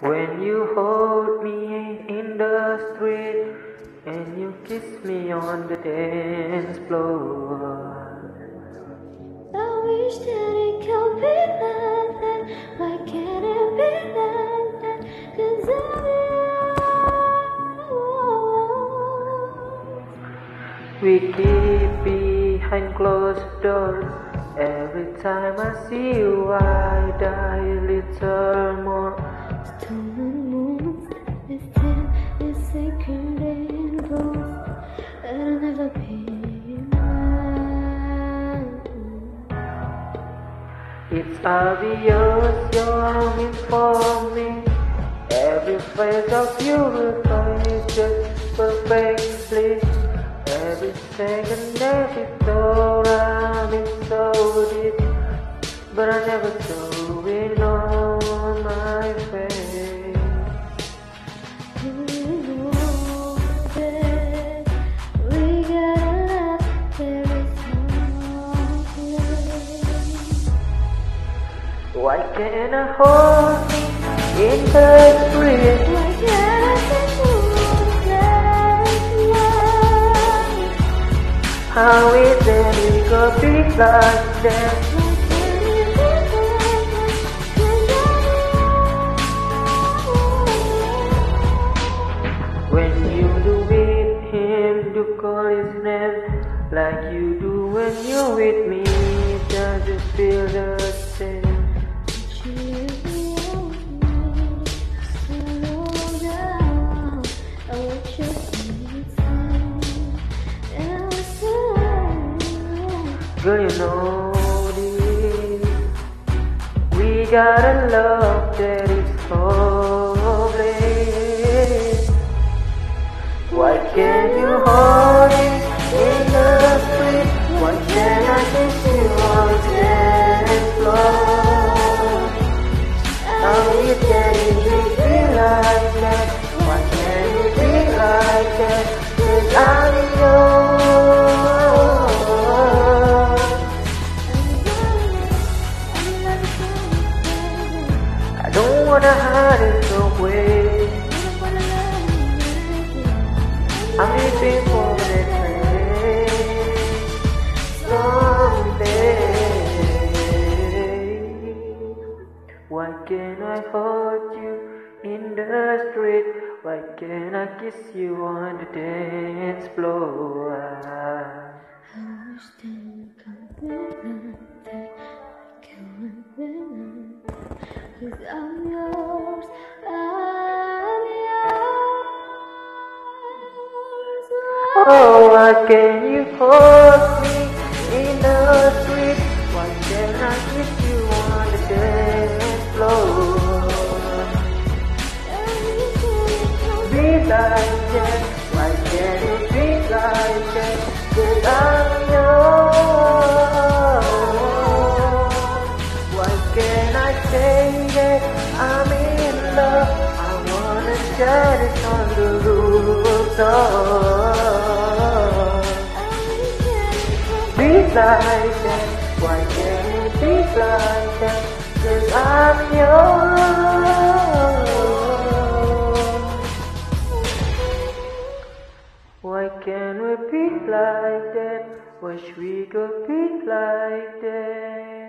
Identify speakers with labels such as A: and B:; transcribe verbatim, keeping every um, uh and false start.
A: When you hold me in the street and you kiss me on the dance floor,
B: I wish that it could be like that. Why can't it be like that? 'Cause I'm yours.
A: we keep behind closed doors. Every time I see you I die a little more.
B: Stolen moments, it's ten, it's sacred and rose. I'll never be mine.
A: It's obvious you're meant for me. Every phase of you is just perfectly. Every second, every thought I'm in so deep, but I never show it on my face.
B: You know that we got a lot, there is no place.
A: Why can't I hold me in the street?
B: Why can't I say you like love?
A: How is it we could be like that?
B: Why can't it be like that? 'Cause I'm yours.
A: When you do with him, do call his name like you do when you're with me. Does it feel the same? Girl, you know this. We got a love that is hopeless. Why can't you hold it in the street? Why can't I kiss you on the dance floor? How you can you be like that? Why can't you be like that? 'Cause I'm yours. I don't wanna hide it away. I'm waiting for the train someday. Why can't I hold you in the street? Why can't I kiss you on the dance floor?
B: I wish that it could be like that. I can't be like that. 'Cause I'm yours, I'm yours.
A: Oh, why can't you hold me in the street? Why can't I kiss you on the dance floor? Be like that, why can't you be like that? 'Cause I'm yours. Why can't I say that I'm in love? I wanna share it on the rooftop. Be like that, why can't you be like that? 'Cause I'm yours. Why can't we be like that? Wish we could be like that.